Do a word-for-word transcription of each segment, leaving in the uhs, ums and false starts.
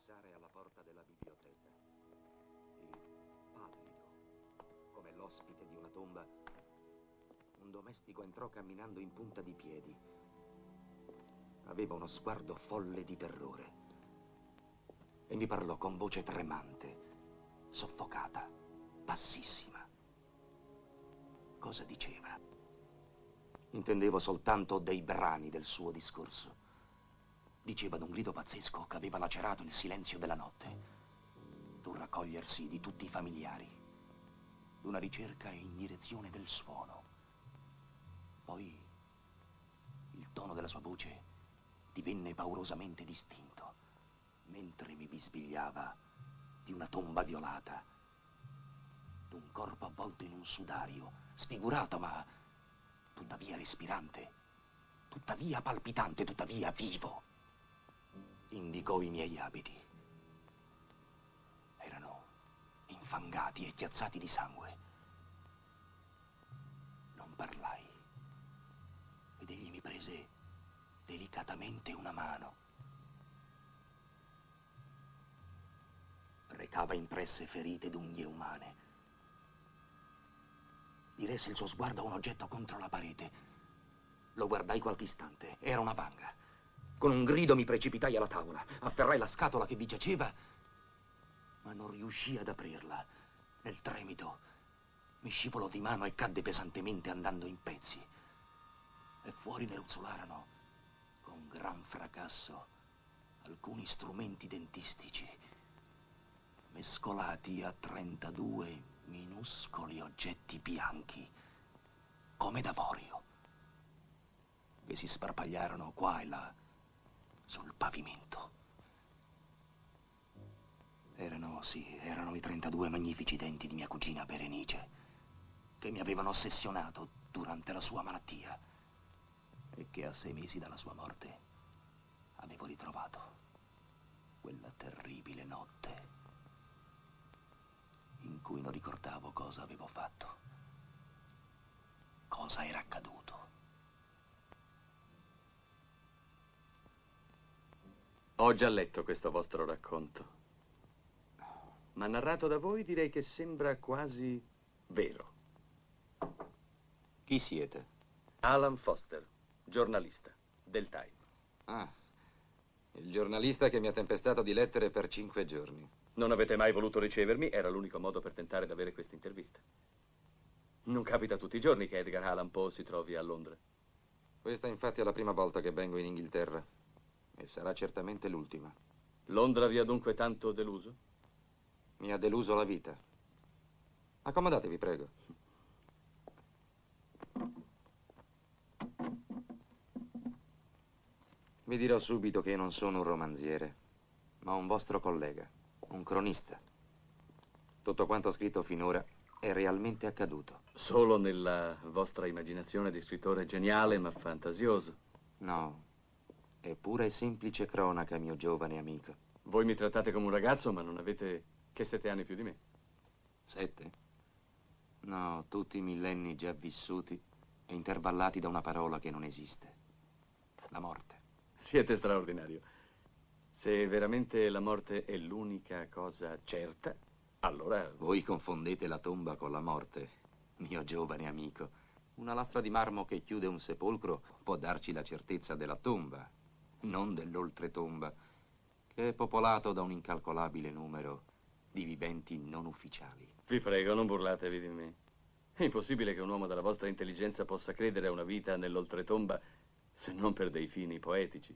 bussare alla porta della biblioteca e, pallido, come l'ospite di una tomba, un domestico entrò camminando in punta di piedi. Aveva uno sguardo folle di terrore e mi parlò con voce tremante, soffocata, bassissima. Cosa diceva? Intendevo soltanto dei brani del suo discorso. Diceva d'un grido pazzesco che aveva lacerato il silenzio della notte, d'un raccogliersi di tutti i familiari, d'una ricerca in direzione del suono. Poi il tono della sua voce divenne paurosamente distinto, mentre mi bisbigliava di una tomba violata, d'un corpo avvolto in un sudario, sfigurato ma tuttavia respirante, tuttavia palpitante, tuttavia vivo. Indicò i miei abiti. Erano infangati e chiazzati di sangue. Non parlai ed egli mi prese delicatamente una mano. Recava impresse ferite d'unghie umane. Diresse il suo sguardo a un oggetto contro la parete. Lo guardai qualche istante. Era una vanga. Con un grido mi precipitai alla tavola, afferrai la scatola che vi giaceva, ma non riuscii ad aprirla. Nel tremito mi scivolò di mano e cadde pesantemente andando in pezzi. E fuori ne ruzzolarono, con gran fracasso, alcuni strumenti dentistici, mescolati a trentadue minuscoli oggetti bianchi, come d'avorio, che si sparpagliarono qua e là sul pavimento. Erano, sì, erano i trentadue magnifici denti di mia cugina Berenice, che mi avevano ossessionato durante la sua malattia e che a sei mesi dalla sua morte avevo ritrovato quella terribile notte in cui non ricordavo cosa avevo fatto, cosa era accaduto. Ho già letto questo vostro racconto, ma narrato da voi direi che sembra quasi vero. Chi siete? Alan Foster, giornalista del Time. Ah, il giornalista che mi ha tempestato di lettere per cinque giorni. Non avete mai voluto ricevermi, era l'unico modo per tentare di avere questa intervista. Non capita tutti i giorni che Edgar Allan Poe si trovi a Londra. Questa infatti è la prima volta che vengo in Inghilterra. E sarà certamente l'ultima. Londra vi ha dunque tanto deluso? Mi ha deluso la vita. Accomodatevi, prego. Vi dirò subito che io non sono un romanziere, ma un vostro collega, un cronista. Tutto quanto ho scritto finora è realmente accaduto. Solo nella vostra immaginazione di scrittore geniale ma fantasioso? No. È pura e semplice cronaca, mio giovane amico. Voi mi trattate come un ragazzo, ma non avete che sette anni più di me. Sette? No, tutti millenni già vissuti e intervallati da una parola che non esiste. La morte. Siete straordinario. Se veramente la morte è l'unica cosa certa, allora... Voi confondete la tomba con la morte, mio giovane amico. Una lastra di marmo che chiude un sepolcro può darci la certezza della tomba, non dell'oltretomba, che è popolato da un incalcolabile numero di viventi non ufficiali. Vi prego, non burlatevi di me. È impossibile che un uomo della vostra intelligenza possa credere a una vita nell'oltretomba se non per dei fini poetici.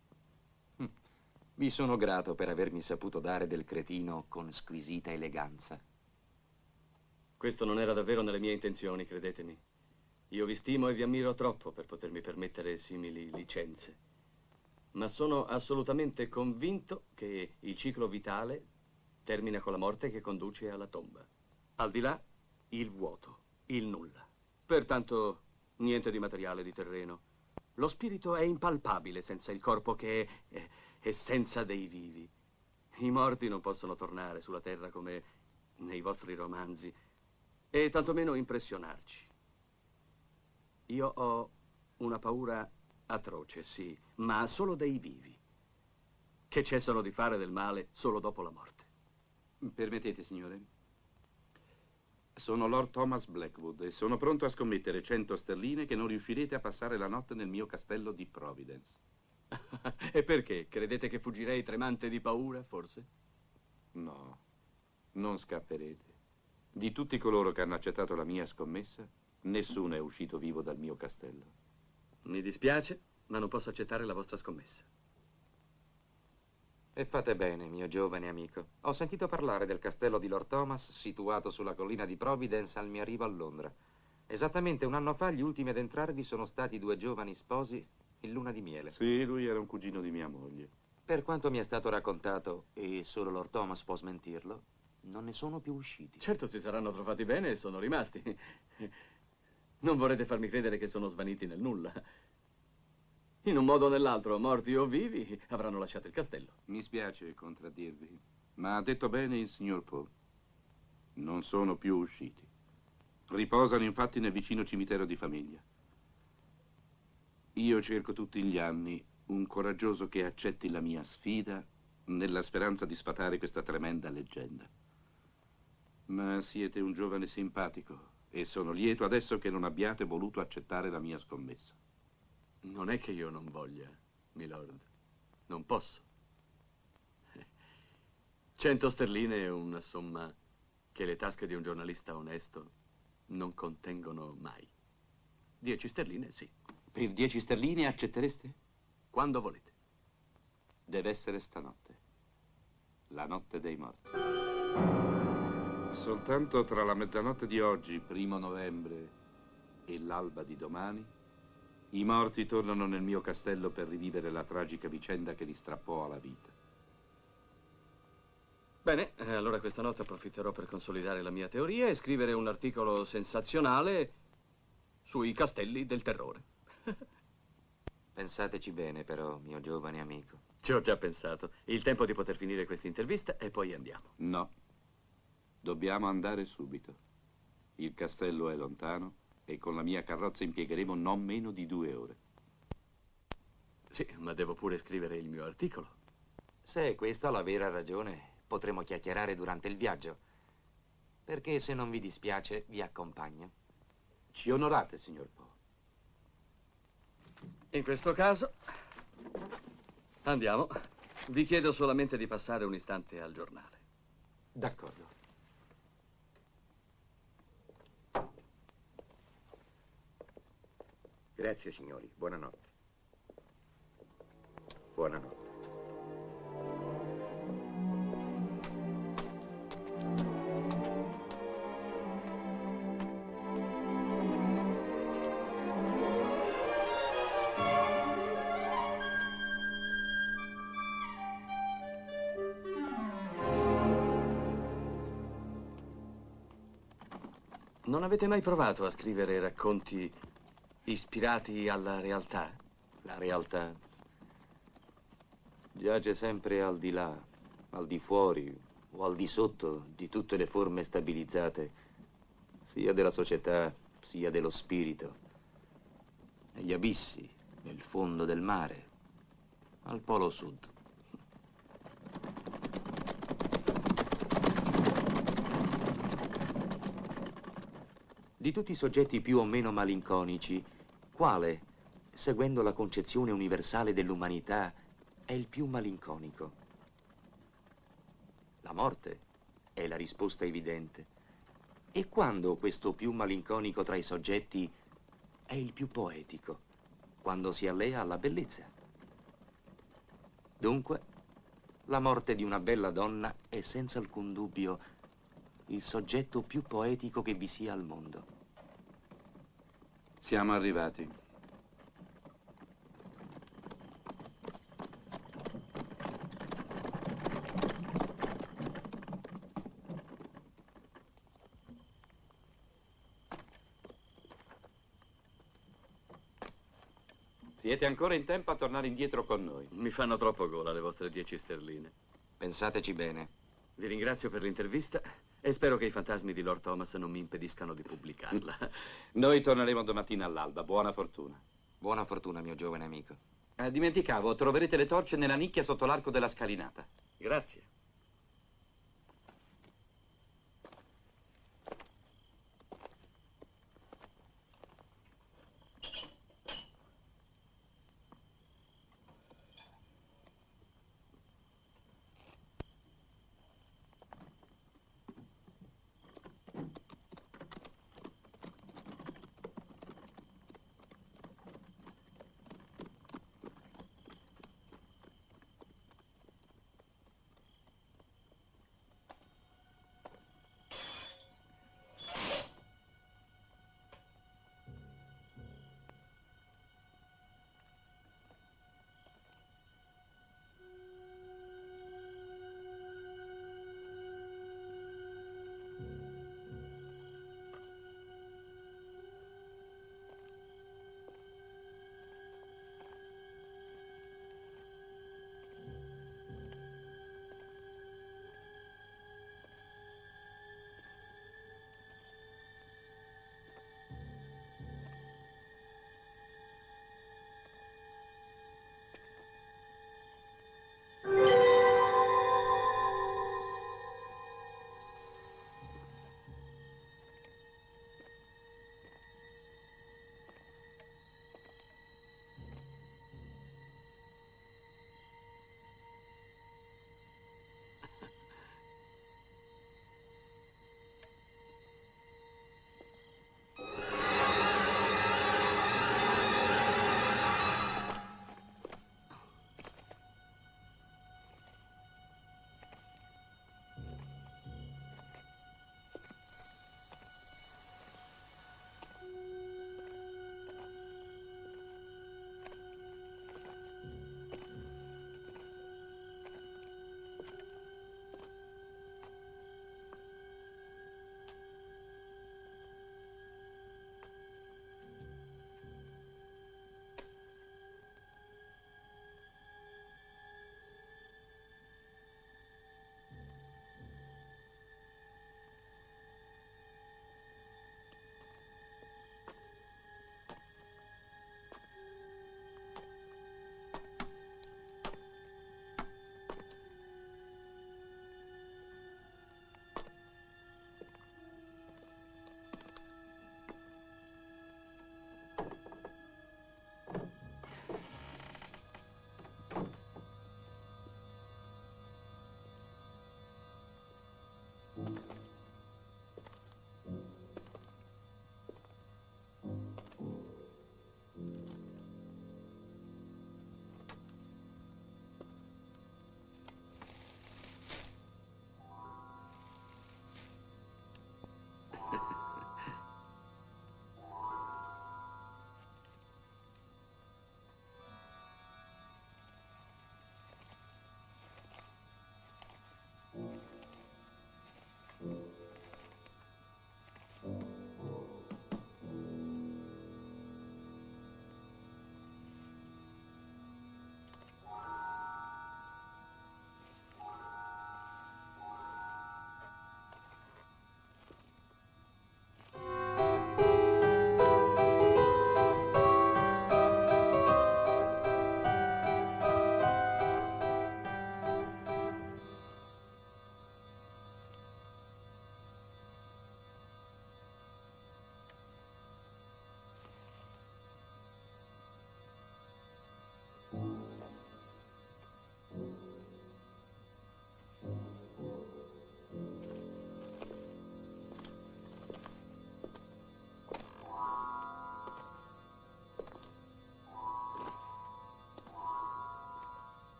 Vi sono grato per avermi saputo dare del cretino con squisita eleganza. Questo non era davvero nelle mie intenzioni, credetemi. Io vi stimo e vi ammiro troppo per potermi permettere simili licenze. Ma sono assolutamente convinto che il ciclo vitale termina con la morte che conduce alla tomba. Al di là, il vuoto, il nulla. Pertanto, niente di materiale, di terreno. Lo spirito è impalpabile senza il corpo che è, è essenza dei vivi. I morti non possono tornare sulla terra come nei vostri romanzi e tantomeno impressionarci. Io ho una paura atroce, sì, ma solo dei vivi. che cessano di fare del male solo dopo la morte. Permettete, signore? Sono Lord Thomas Blackwood e sono pronto a scommettere cento sterline che non riuscirete a passare la notte nel mio castello di Providence. E perché? Credete che fuggirei tremante di paura, forse? No, non scapperete. Di tutti coloro che hanno accettato la mia scommessa, nessuno è uscito vivo dal mio castello. Mi dispiace, ma non posso accettare la vostra scommessa. E fate bene, mio giovane amico. Ho sentito parlare del castello di Lord Thomas, situato sulla collina di Providence al mio arrivo a Londra. Esattamente un anno fa gli ultimi ad entrarvi sono stati due giovani sposi in luna di miele. Sì, lui era un cugino di mia moglie. Per quanto mi è stato raccontato, e solo Lord Thomas può smentirlo, non ne sono più usciti. Certo, si saranno trovati bene e sono rimasti. Non vorrete farmi credere che sono svaniti nel nulla. In un modo o nell'altro, morti o vivi, avranno lasciato il castello. Mi spiace contraddirvi, ma ha detto bene il signor Poe. Non sono più usciti. Riposano infatti nel vicino cimitero di famiglia. Io cerco tutti gli anni un coraggioso che accetti la mia sfida nella speranza di sfatare questa tremenda leggenda. Ma siete un giovane simpatico e sono lieto adesso che non abbiate voluto accettare la mia scommessa. Non è che io non voglia, milord. Non posso. Cento sterline è una somma che le tasche di un giornalista onesto non contengono mai. Dieci sterline, sì. Per dieci sterline accettereste? Quando volete. Deve essere stanotte. La notte dei morti. Soltanto tra la mezzanotte di oggi, primo novembre, e l'alba di domani, i morti tornano nel mio castello per rivivere la tragica vicenda che li strappò alla vita. Bene, eh, allora questa notte approfitterò per consolidare la mia teoria e scrivere un articolo sensazionale sui castelli del terrore. Pensateci bene però, mio giovane amico. Ci ho già pensato. Il tempo di poter finire questa intervista e poi andiamo. No. Dobbiamo andare subito. Il castello è lontano e con la mia carrozza impiegheremo non meno di due ore. Sì, ma devo pure scrivere il mio articolo. Se è questa la vera ragione, potremo chiacchierare durante il viaggio. Perché se non vi dispiace, vi accompagno. Ci onorate, signor Poe. In questo caso, andiamo. Vi chiedo solamente di passare un istante al giornale. D'accordo. Grazie, signori. Buonanotte. Buonanotte. Non avete mai provato a scrivere racconti ispirati alla realtà? La realtà giace sempre al di là, al di fuori o al di sotto di tutte le forme stabilizzate, sia della società sia dello spirito, negli abissi, nel fondo del mare, al polo sud. Di tutti i soggetti più o meno malinconici, quale, seguendo la concezione universale dell'umanità, è il più malinconico? La morte è la risposta evidente. E quando questo più malinconico tra i soggetti è il più poetico? Quando si allea alla bellezza. Dunque, la morte di una bella donna è senza alcun dubbio il soggetto più poetico che vi sia al mondo. Siamo arrivati. Siete ancora in tempo a tornare indietro con noi. Mi fanno troppo gola le vostre dieci sterline. Pensateci bene. Vi ringrazio per l'intervista e spero che i fantasmi di Lord Thomas non mi impediscano di pubblicarla. Noi torneremo domattina all'alba. Buona fortuna. Buona fortuna, mio giovane amico. Eh, dimenticavo, troverete le torce nella nicchia sotto l'arco della scalinata. Grazie.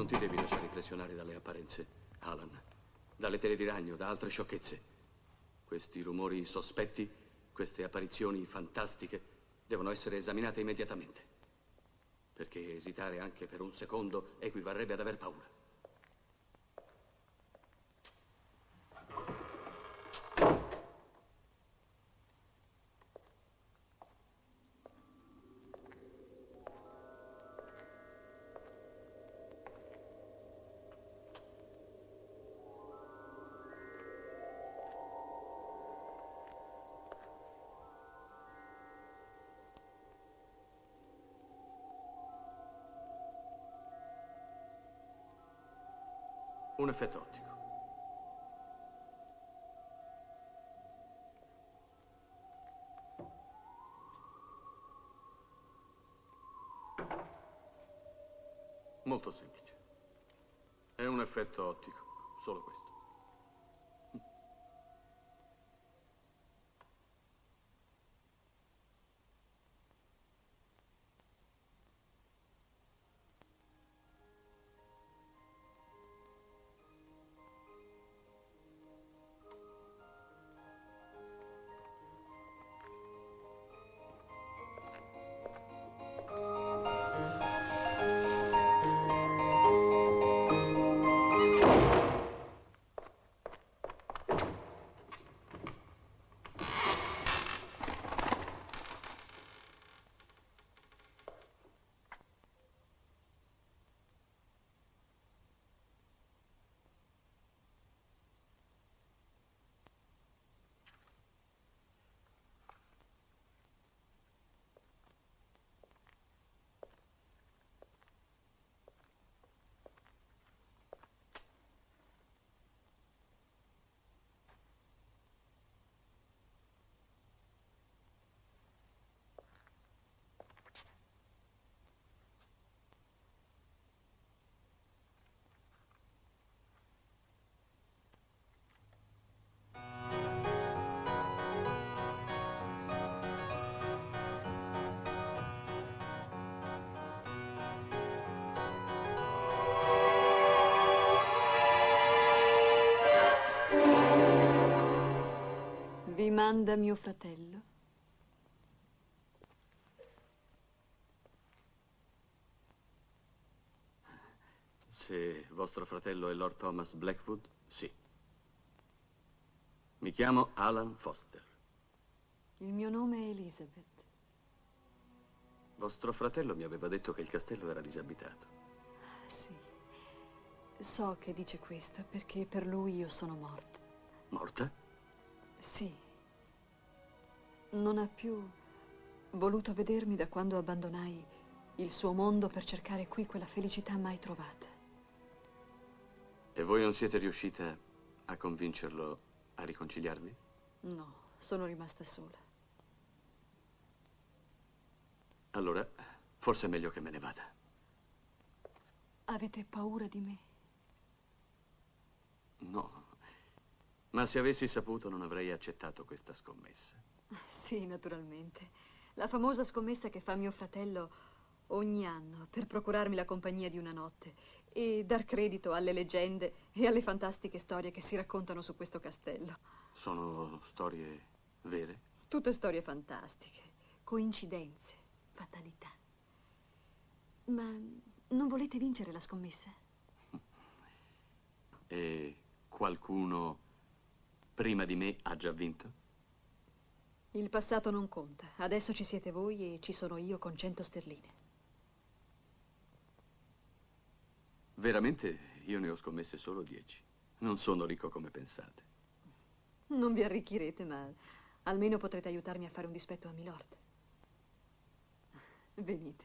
Non ti devi lasciare impressionare dalle apparenze, Alan. Dalle tele di ragno, da altre sciocchezze. Questi rumori sospetti, queste apparizioni fantastiche, devono essere esaminate immediatamente. Perché esitare anche per un secondo equivarrebbe ad aver paura. Un effetto ottico. Molto semplice. È un effetto ottico, solo questo. Vi manda mio fratello? Se vostro fratello è Lord Thomas Blackwood, sì. Mi chiamo Alan Foster. Il mio nome è Elizabeth. Vostro fratello mi aveva detto che il castello era disabitato. Sì. So che dice questo perché per lui io sono morta. Morta? Sì. Non ha più voluto vedermi da quando abbandonai il suo mondo per cercare qui quella felicità mai trovata. E voi non siete riuscita a convincerlo a riconciliarvi? No, sono rimasta sola. Allora, forse è meglio che me ne vada. Avete paura di me? No, ma se avessi saputo non avrei accettato questa scommessa. Sì, naturalmente. La famosa scommessa che fa mio fratello ogni anno per procurarmi la compagnia di una notte e dar credito alle leggende e alle fantastiche storie che si raccontano su questo castello. Sono storie vere? Tutte storie fantastiche, coincidenze, fatalità. Ma non volete vincere la scommessa? E qualcuno prima di me ha già vinto? Il passato non conta. Adesso ci siete voi e ci sono io con cento sterline. Veramente io ne ho scommesse solo dieci. Non sono ricco come pensate. Non vi arricchirete, ma almeno potrete aiutarmi a fare un dispetto a Milord. Venite.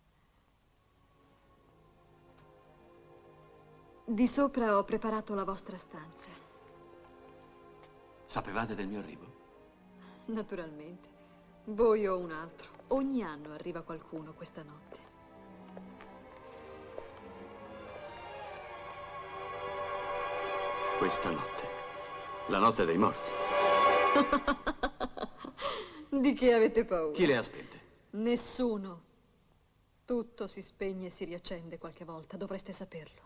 Di sopra ho preparato la vostra stanza. Sapevate del mio arrivo? Naturalmente. Voi o un altro. Ogni anno arriva qualcuno questa notte. Questa notte. La notte dei morti. Di che avete paura? Chi le ha spente? Nessuno. Tutto si spegne e si riaccende qualche volta, dovreste saperlo.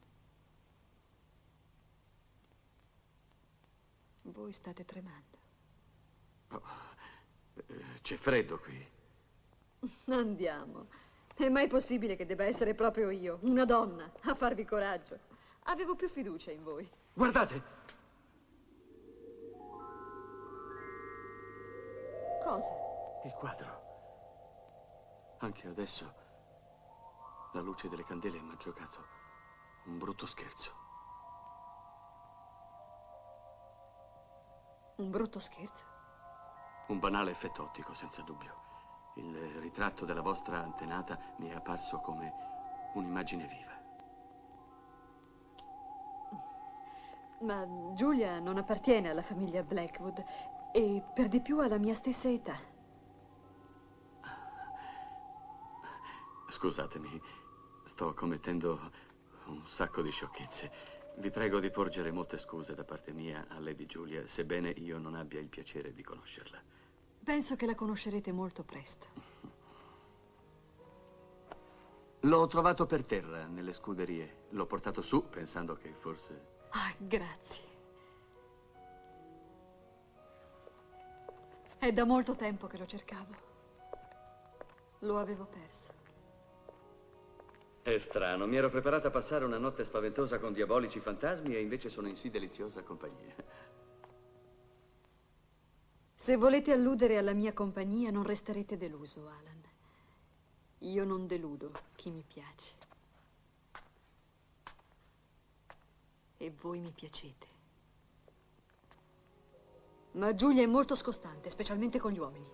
Voi state tremando. Oh, c'è freddo qui. Andiamo. È mai possibile che debba essere proprio io, una donna, a farvi coraggio? Avevo più fiducia in voi. Guardate! Cosa? Il quadro. Anche adesso la luce delle candele mi ha giocato un brutto scherzo. Un brutto scherzo? Un banale effetto ottico, senza dubbio. Il ritratto della vostra antenata mi è apparso come un'immagine viva. Ma Giulia non appartiene alla famiglia Blackwood e per di più ha la mia stessa età. Scusatemi, sto commettendo un sacco di sciocchezze. Vi prego di porgere molte scuse da parte mia a Lady Julia, sebbene io non abbia il piacere di conoscerla. Penso che la conoscerete molto presto. L'ho trovato per terra nelle scuderie. L'ho portato su pensando che forse... Ah, grazie. È da molto tempo che lo cercavo. Lo avevo perso. È strano, mi ero preparata a passare una notte spaventosa con diabolici fantasmi e invece sono in sì deliziosa compagnia. Se volete alludere alla mia compagnia non resterete deluso, Alan. Io non deludo chi mi piace. E voi mi piacete. Ma Giulia è molto scostante, specialmente con gli uomini.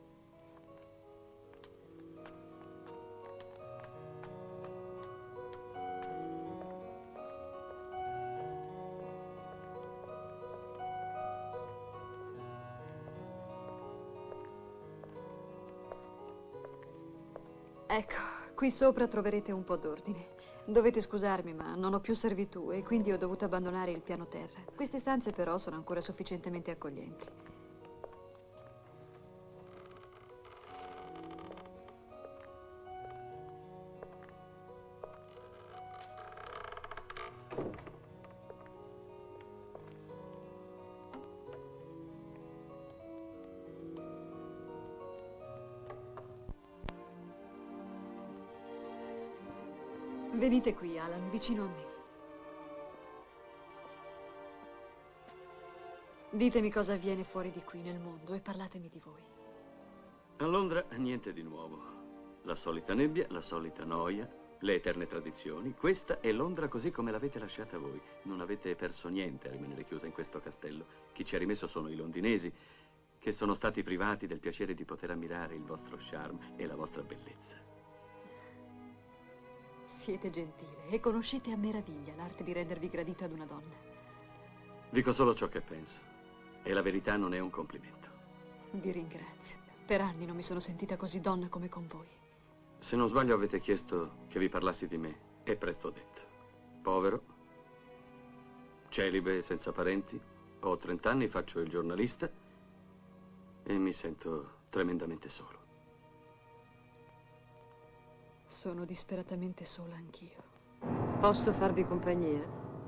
Ecco, qui sopra troverete un po' d'ordine. Dovete scusarmi, ma non ho più servitù e quindi ho dovuto abbandonare il piano terra. Queste stanze però sono ancora sufficientemente accoglienti. Venite qui, Alan, vicino a me. Ditemi cosa avviene fuori di qui nel mondo e parlatemi di voi. A Londra niente di nuovo. La solita nebbia, la solita noia, le eterne tradizioni. Questa è Londra così come l'avete lasciata voi. Non avete perso niente a rimanere chiusa in questo castello. Chi ci ha rimesso sono i londinesi, che sono stati privati del piacere di poter ammirare il vostro charme e la vostra bellezza. Siete gentile e conoscete a meraviglia l'arte di rendervi gradito ad una donna. Dico solo ciò che penso. E la verità non è un complimento. Vi ringrazio. Per anni non mi sono sentita così donna come con voi. Se non sbaglio avete chiesto che vi parlassi di me. E presto detto. Povero, celibe, senza parenti, ho trent'anni, faccio il giornalista e mi sento tremendamente solo. Sono disperatamente sola anch'io. Posso farvi compagnia?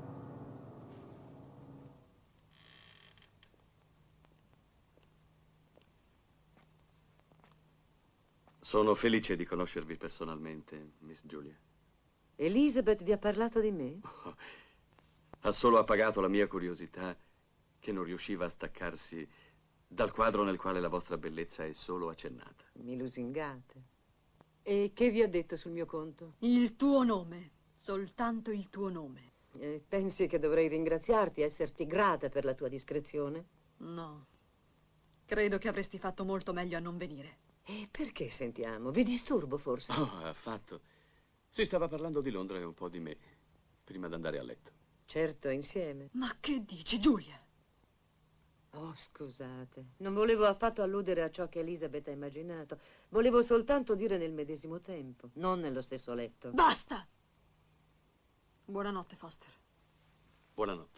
Sono felice di conoscervi personalmente, Miss Julia. Elizabeth vi ha parlato di me? Oh, ha solo appagato la mia curiosità che non riusciva a staccarsi dal quadro nel quale la vostra bellezza è solo accennata. Mi lusingate. E che vi ha detto sul mio conto? Il tuo nome, soltanto il tuo nome. Eh, pensi che dovrei ringraziarti e esserti grata per la tua discrezione? No, credo che avresti fatto molto meglio a non venire. E perché sentiamo? Vi disturbo forse? Oh, affatto. Si stava parlando di Londra e un po' di me, prima d'andare a letto. Certo, insieme. Ma che dici, Giulia? Oh, scusate. Non volevo affatto alludere a ciò che Elizabeth ha immaginato. Volevo soltanto dire nel medesimo tempo, non nello stesso letto. Basta! Buonanotte, Foster. Buonanotte.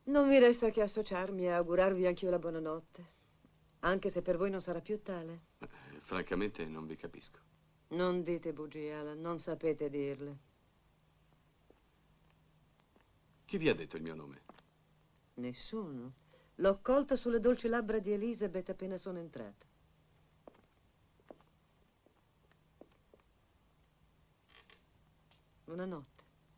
Non mi resta che associarmi e augurarvi anch'io la buonanotte, anche se per voi non sarà più tale. Eh, francamente non vi capisco. Non dite bugie, Alan, non sapete dirle. Chi vi ha detto il mio nome? Nessuno. L'ho colto sulle dolci labbra di Elizabeth appena sono entrata. Buonanotte.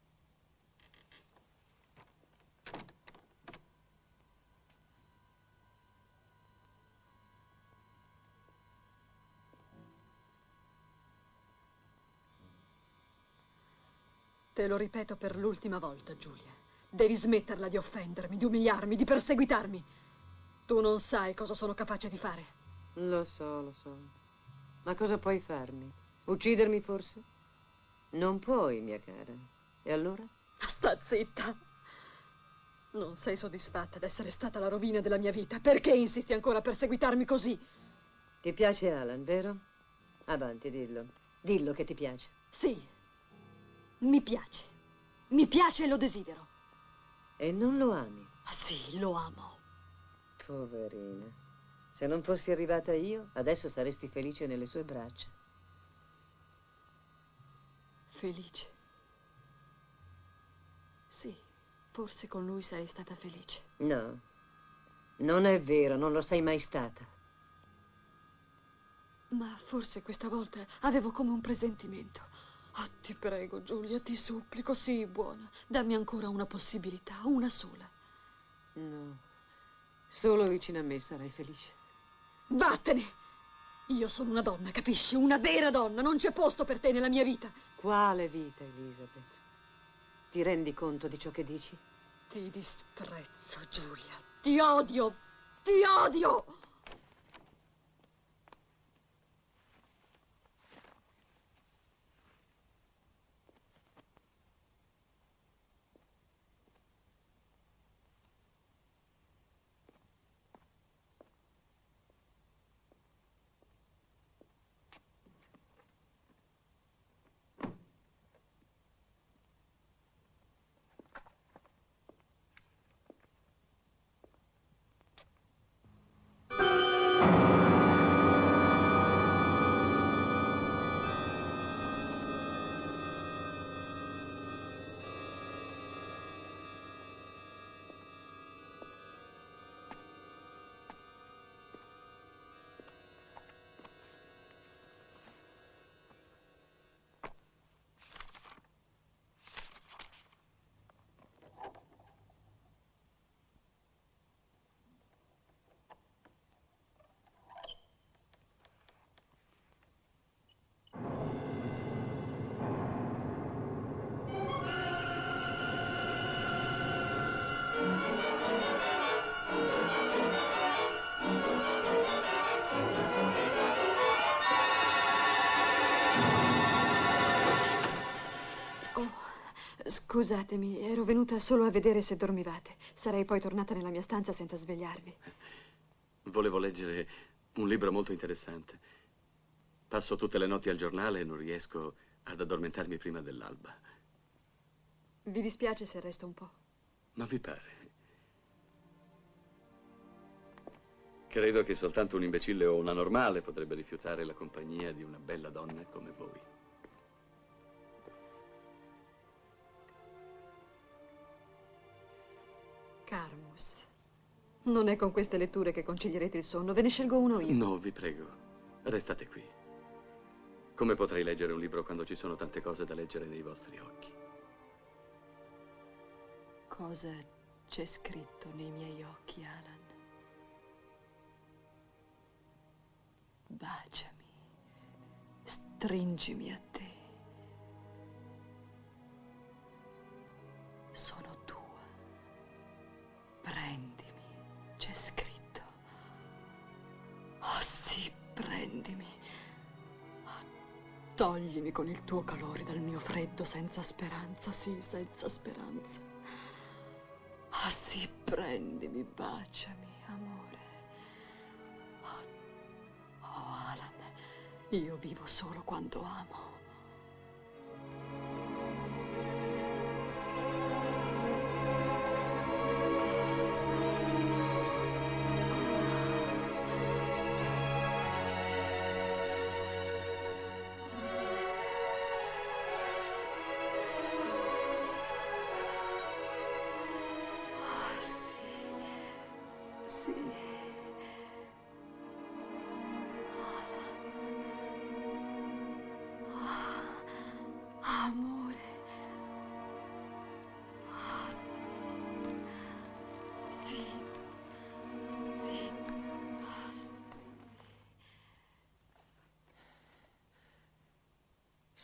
Te lo ripeto per l'ultima volta, Giulia. Devi smetterla di offendermi, di umiliarmi, di perseguitarmi. Tu non sai cosa sono capace di fare. Lo so, lo so. Ma cosa puoi farmi? Uccidermi forse? Non puoi, mia cara. E allora? Sta zitta. Non sei soddisfatta d'essere stata la rovina della mia vita. Perché insisti ancora a perseguitarmi così? Ti piace Alan, vero? Avanti, dillo. Dillo che ti piace. Sì. Mi piace. Mi piace e lo desidero. E non lo ami? Ah, sì, lo amo. Poverina. Se non fossi arrivata io, adesso saresti felice nelle sue braccia. Felice? Sì, forse con lui sarei stata felice. No, non è vero, non lo sei mai stata. Ma forse questa volta avevo come un presentimento. Oh, ti prego, Giulia, ti supplico, sii buona. Dammi ancora una possibilità, una sola. No, solo vicino a me sarai felice. Vattene! Io sono una donna, capisci? Una vera donna. Non c'è posto per te nella mia vita. Quale vita, Elizabeth? Ti rendi conto di ciò che dici? Ti disprezzo, Giulia. Ti odio! Ti odio! Scusatemi, ero venuta solo a vedere se dormivate. Sarei poi tornata nella mia stanza senza svegliarvi. Volevo leggere un libro molto interessante. Passo tutte le notti al giornale e non riesco ad addormentarmi prima dell'alba. Vi dispiace se resto un po'? Ma vi pare? Credo che soltanto un imbecille o una normale potrebbe rifiutare la compagnia di una bella donna come voi. Carmus, non è con queste letture che concilierete il sonno. Ve ne scelgo uno io. No, vi prego, restate qui. Come potrei leggere un libro quando ci sono tante cose da leggere nei vostri occhi? Cosa c'è scritto nei miei occhi, Alan? Baciami, stringimi a te. Sono tua. Prendimi, c'è scritto. Oh sì, prendimi. Toglimi con il tuo calore dal mio freddo senza speranza, sì, senza speranza. Ah sì, prendimi, baciami, amore. Oh, oh, Alan, io vivo solo quando amo.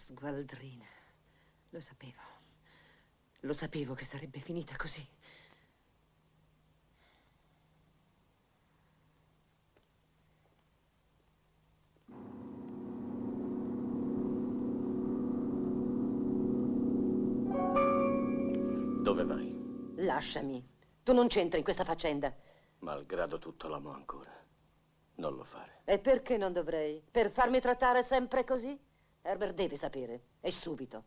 Sgualdrina. Lo sapevo. Lo sapevo che sarebbe finita così. Dove vai? Lasciami. Tu non c'entri in questa faccenda. Malgrado tutto l'amo ancora. Non lo fare. E perché non dovrei? Per farmi trattare sempre così? Herbert deve sapere. E subito.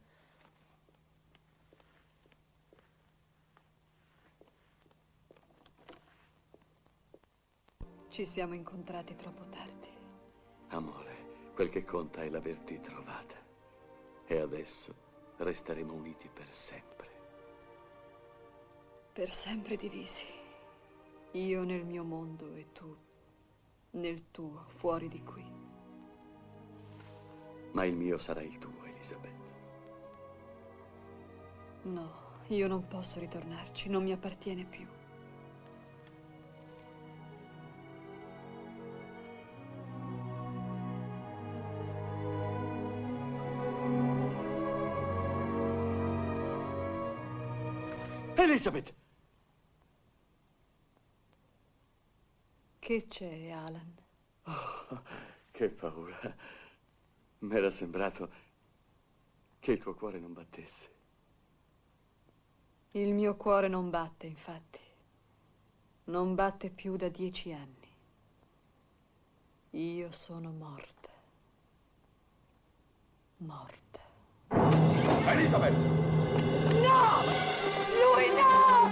Ci siamo incontrati troppo tardi. Amore, quel che conta è l'averti trovata. E adesso resteremo uniti per sempre. Per sempre divisi. Io nel mio mondo e tu nel tuo, fuori di qui. Ma il mio sarà il tuo, Elizabeth. No, io non posso ritornarci, non mi appartiene più. Elizabeth! Che c'è, Alan? Oh, che paura. M'era sembrato che il tuo cuore non battesse. Il mio cuore non batte, infatti. Non batte più da dieci anni. Io sono morta. Morta. Elizabeth! No! Lui no!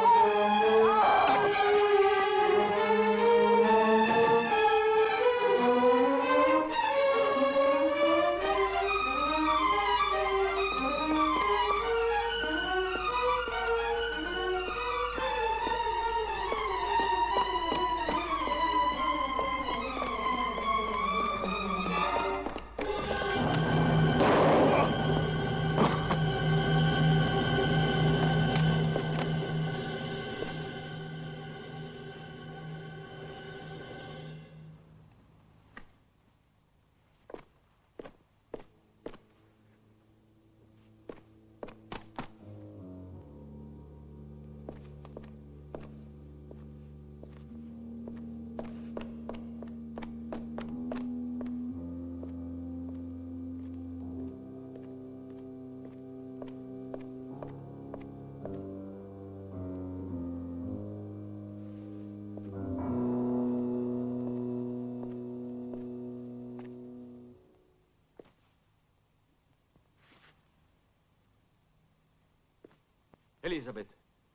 Elizabeth.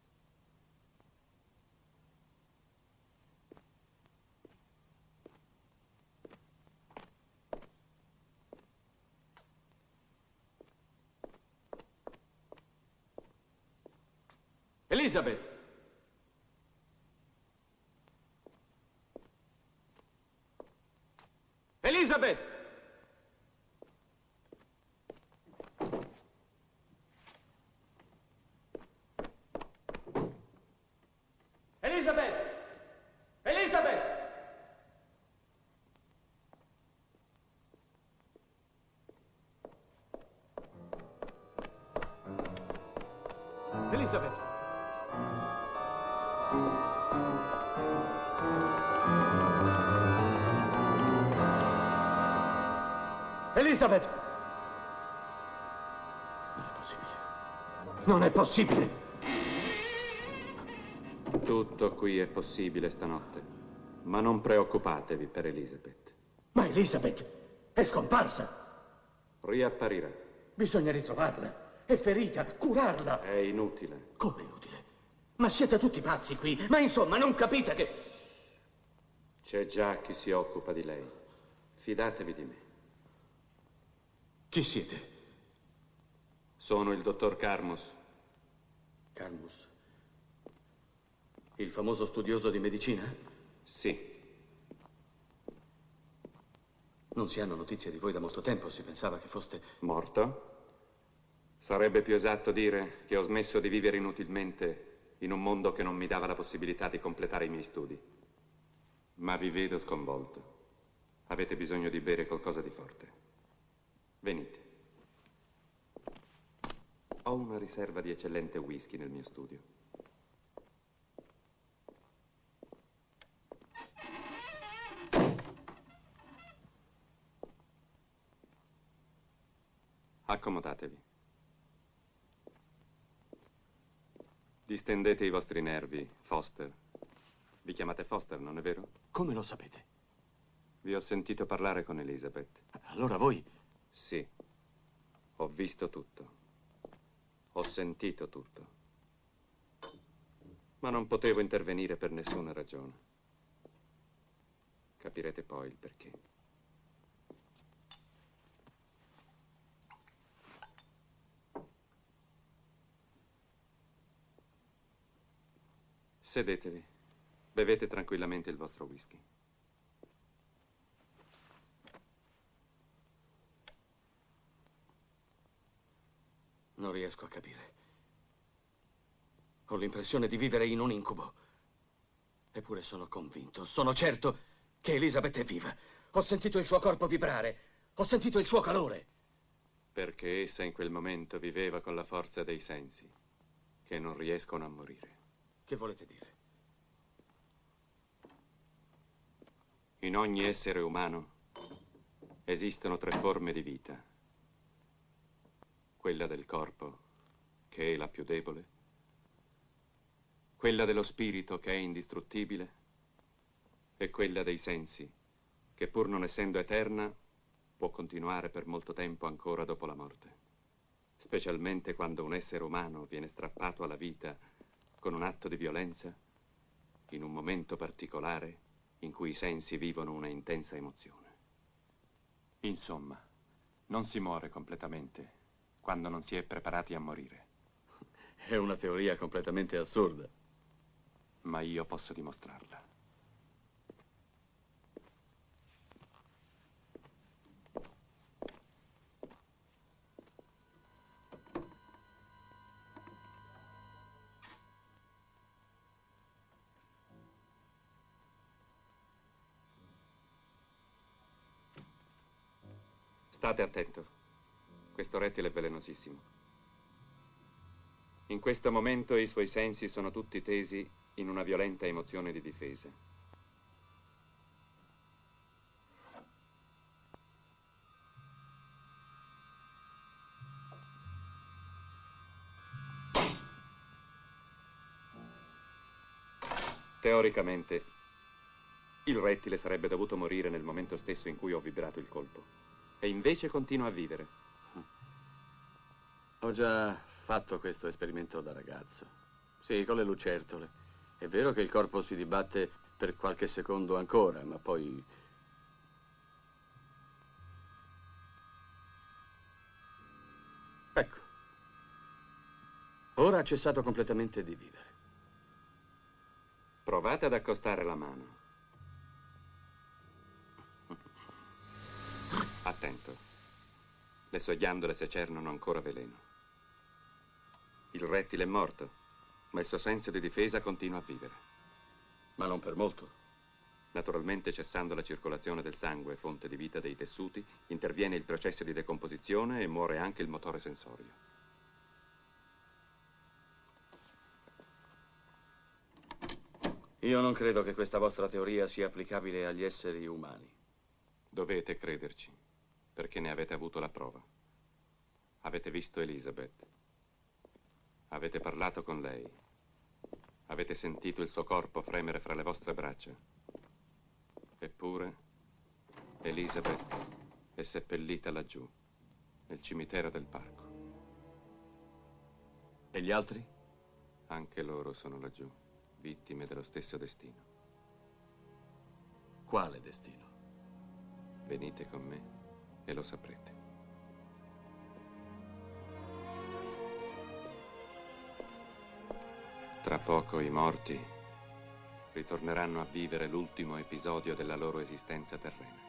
Elizabeth. Elizabeth. Elizabeth! Elizabeth! Elizabeth! Elizabeth! Non è possibile. Non è possibile! Tutto qui è possibile stanotte, ma non preoccupatevi per Elizabeth. Ma Elizabeth è scomparsa. Riapparirà. Bisogna ritrovarla. È ferita, curarla. È inutile. Come inutile? Ma siete tutti pazzi qui. Ma insomma, non capite che... C'è già chi si occupa di lei. Fidatevi di me. Chi siete? Sono il dottor Carmus. Carmus. Il famoso studioso di medicina? Sì. Non si hanno notizie di voi da molto tempo, si pensava che foste... Morto? Sarebbe più esatto dire che ho smesso di vivere inutilmente in un mondo che non mi dava la possibilità di completare i miei studi. Ma vi vedo sconvolto. Avete bisogno di bere qualcosa di forte. Venite. Ho una riserva di eccellente whisky nel mio studio. Accomodatevi. Distendete i vostri nervi, Foster. Vi chiamate Foster, non è vero? Come lo sapete? Vi ho sentito parlare con Elizabeth. Allora voi... Sì. Ho visto tutto. Ho sentito tutto. Ma non potevo intervenire per nessuna ragione. Capirete poi il perché. Sedetevi. Bevete tranquillamente il vostro whisky. Non riesco a capire. Ho l'impressione di vivere in un incubo. Eppure sono convinto, sono certo che Elizabeth è viva. Ho sentito il suo corpo vibrare. Ho sentito il suo calore. Perché essa in quel momento viveva con la forza dei sensi, che non riescono a morire. Che volete dire? In ogni essere umano esistono tre forme di vita. Quella del corpo, che è la più debole, quella dello spirito, che è indistruttibile, e quella dei sensi, che pur non essendo eterna, può continuare per molto tempo ancora dopo la morte, specialmente quando un essere umano viene strappato alla vita con un atto di violenza, in un momento particolare in cui i sensi vivono una intensa emozione. Insomma, non si muore completamente quando non si è preparati a morire. È una teoria completamente assurda. Ma io posso dimostrarla. State attento. Questo rettile è velenosissimo. In questo momento i suoi sensi sono tutti tesi in una violenta emozione di difesa. Teoricamente, il rettile sarebbe dovuto morire nel momento stesso in cui ho vibrato il colpo. E invece continua a vivere. Ho già fatto questo esperimento da ragazzo. Sì, con le lucertole. È vero che il corpo si dibatte per qualche secondo ancora, ma poi... Ecco. Ora ha cessato completamente di vivere. Provate ad accostare la mano. Attento. Le sue ghiandole secernano ancora veleno. Il rettile è morto, ma il suo senso di difesa continua a vivere. Ma non per molto. Naturalmente, cessando la circolazione del sangue, fonte di vita dei tessuti, interviene il processo di decomposizione e muore anche il motore sensorio. Io non credo che questa vostra teoria sia applicabile agli esseri umani. Dovete crederci, perché ne avete avuto la prova. Avete visto Elizabeth. Avete parlato con lei. Avete sentito il suo corpo fremere fra le vostre braccia. Eppure, Elizabeth è seppellita laggiù, nel cimitero del parco. E gli altri? Anche loro sono laggiù, vittime dello stesso destino. Quale destino? Venite con me e lo saprete. Tra poco i morti ritorneranno a vivere l'ultimo episodio della loro esistenza terrena.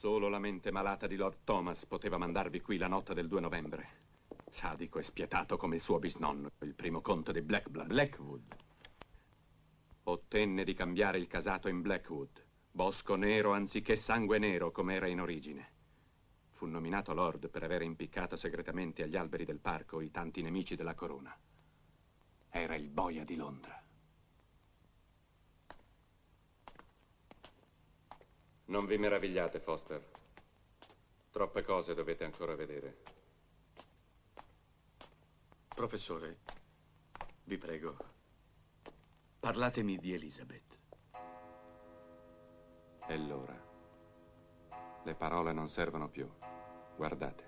Solo la mente malata di Lord Thomas poteva mandarvi qui la notte del due novembre. Sadico e spietato come il suo bisnonno, il primo conte di Blackblood. Blackwood. Ottenne di cambiare il casato in Blackwood, bosco nero anziché sangue nero come era in origine. Fu nominato Lord per aver impiccato segretamente agli alberi del parco i tanti nemici della corona. Era il boia di Londra. Non vi meravigliate, Foster. Troppe cose dovete ancora vedere. Professore, vi prego, parlatemi di Elizabeth. È l'ora. Le parole non servono più. Guardate.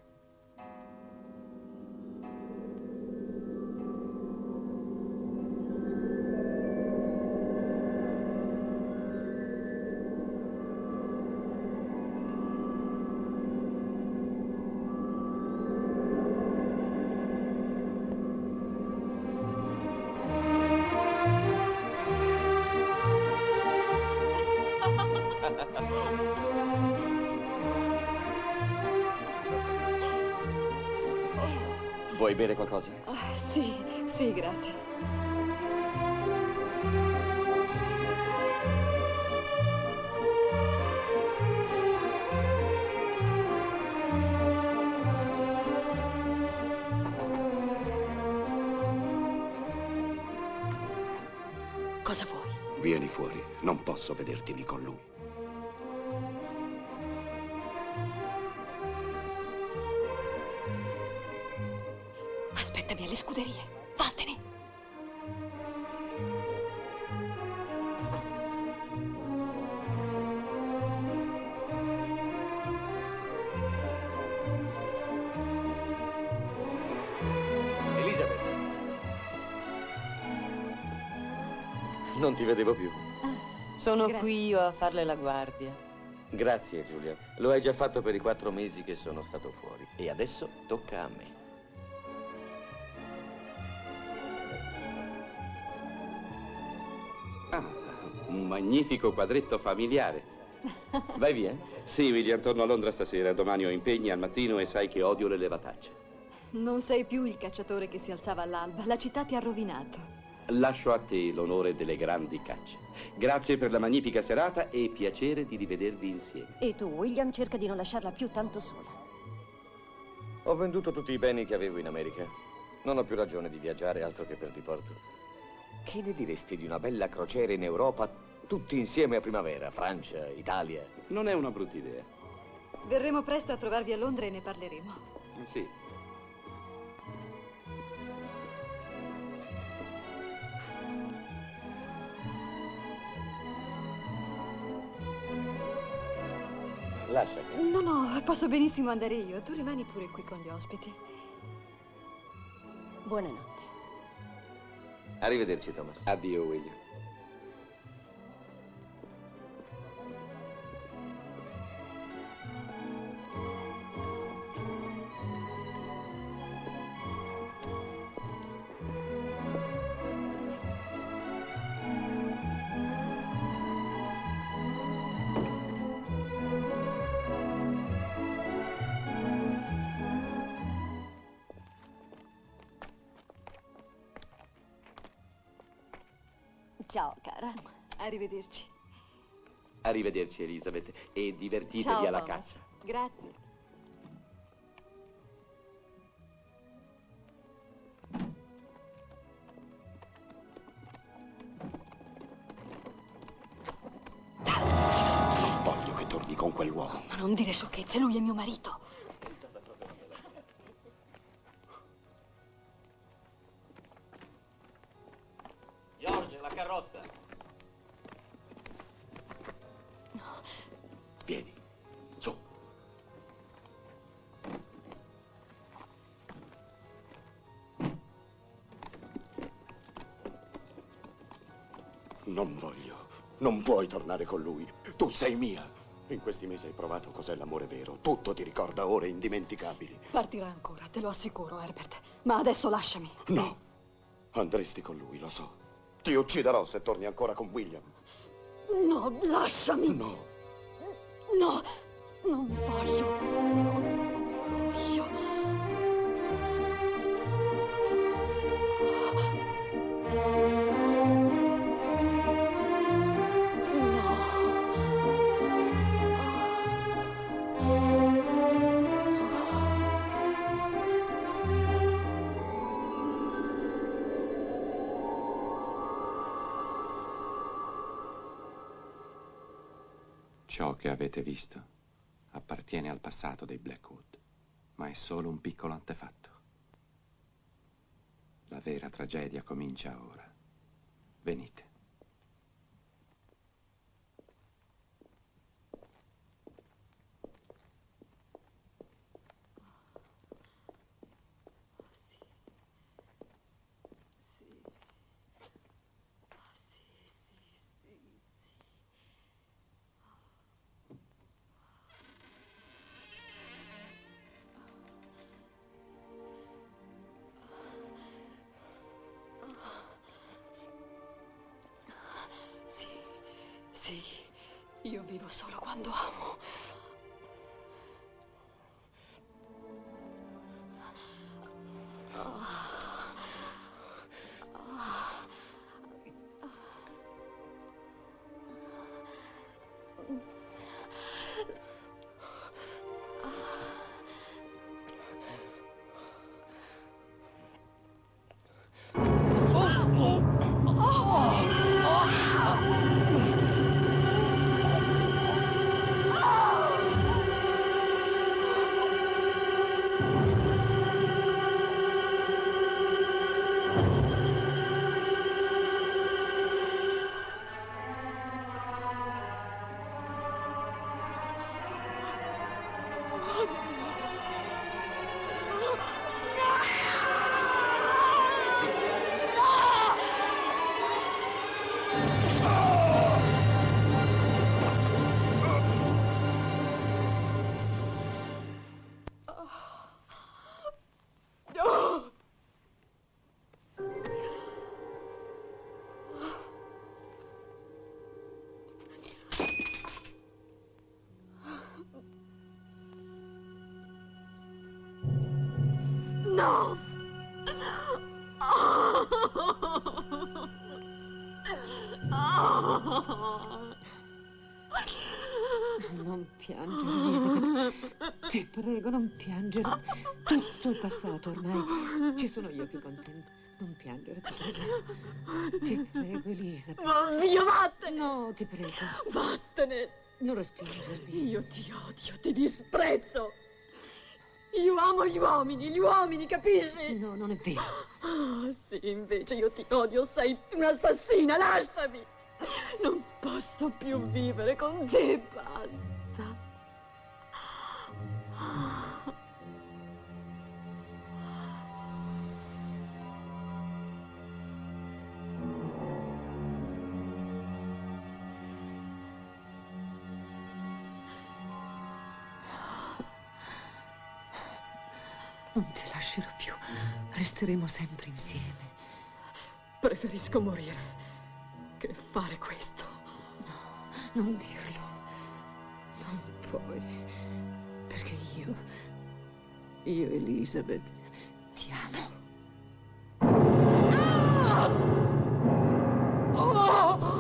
Vuoi bere qualcosa? Oh, sì, sì, grazie. Cosa vuoi? Vieni fuori, non posso vederti lì con lui. Aspettami alle scuderie. Vattene. Elizabeth. Non ti vedevo più. Sono Grazie. qui io a farle la guardia. Grazie, Giulia. Lo hai già fatto per i quattro mesi che sono stato fuori. E adesso tocca a me. Ah, un magnifico quadretto familiare. Vai via. Sì, William, torno a Londra stasera. Domani ho impegni al mattino e sai che odio le levatacce. Non sei più il cacciatore che si alzava all'alba. La città ti ha rovinato. Lascio a te l'onore delle grandi cacce. Grazie per la magnifica serata e piacere di rivedervi insieme. E tu, William, cerca di non lasciarla più tanto sola. Ho venduto tutti i beni che avevo in America. Non ho più ragione di viaggiare altro che per diporto. Che ne diresti di una bella crociera in Europa, tutti insieme a primavera? Francia, Italia. Non è una brutta idea. Verremo presto a trovarvi a Londra e ne parleremo. Sì. Lascia che... No, no, posso benissimo andare io. Tu rimani pure qui con gli ospiti. Buonanotte. Arrivederci, Thomas. Addio, William. Ciao, cara. Arrivederci. Arrivederci, Elizabeth, e divertitevi Ciao, alla Thomas. caccia. Grazie. Non voglio che torni con quell'uomo. Ma non dire sciocchezze, lui è mio marito. George, la carrozza. Vieni, su. Non voglio, non puoi tornare con lui. Tu sei mia. In questi mesi hai provato cos'è l'amore vero. Tutto ti ricorda ore indimenticabili. Partirà ancora, te lo assicuro, Herbert. Ma adesso lasciami. No, andresti con lui, lo so. Ti ucciderò se torni ancora con William. No, lasciami. No. No. Non voglio. Non voglio. Ciò che avete visto appartiene al passato dei Blackwood, ma è solo un piccolo antefatto. La vera tragedia comincia ora. Venite. Sì, io vivo solo quando amo. No! Non piangere, Elizabeth. Ti prego, non piangere. Tutto è passato ormai. Ci sono io più contenta. Non piangere, ti prego. Ti prego, Elizabeth. Ma via, vattene! No, ti prego. Vattene! Non respingermi. Io ti odio, ti disprezzo. Io amo gli uomini, gli uomini, capisci? No, non è vero. Oh, sì, invece io ti odio, sei un'assassina, lasciami! Non posso più vivere con te, basta. Non ti lascerò più. Resteremo sempre insieme. Preferisco morire che fare questo. No, non dirlo. Non puoi. Perché io, io, Elizabeth, ti amo. Ah! Oh!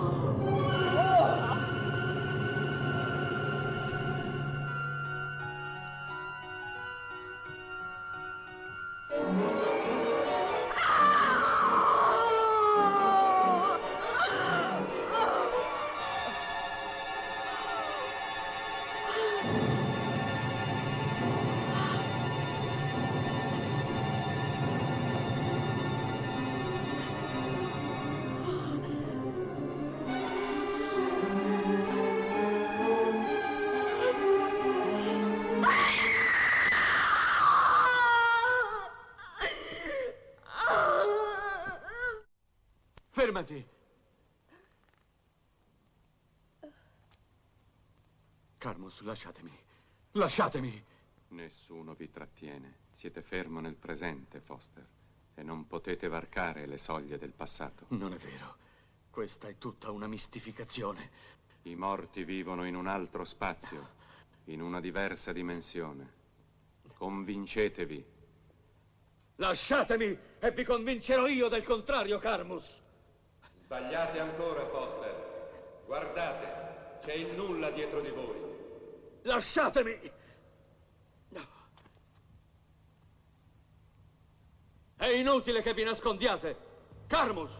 Fermati! Carmus, lasciatemi. Lasciatemi! Nessuno vi trattiene. Siete fermo nel presente, Foster, e non potete varcare le soglie del passato. Non è vero. Questa è tutta una mistificazione. I morti vivono in un altro spazio. in una diversa dimensione. Convincetevi. Lasciatemi e vi convincerò io del contrario, Carmus. Sbagliate ancora, Foster. Guardate, c'è il nulla dietro di voi. Lasciatemi! È inutile che vi nascondiate. Carmus!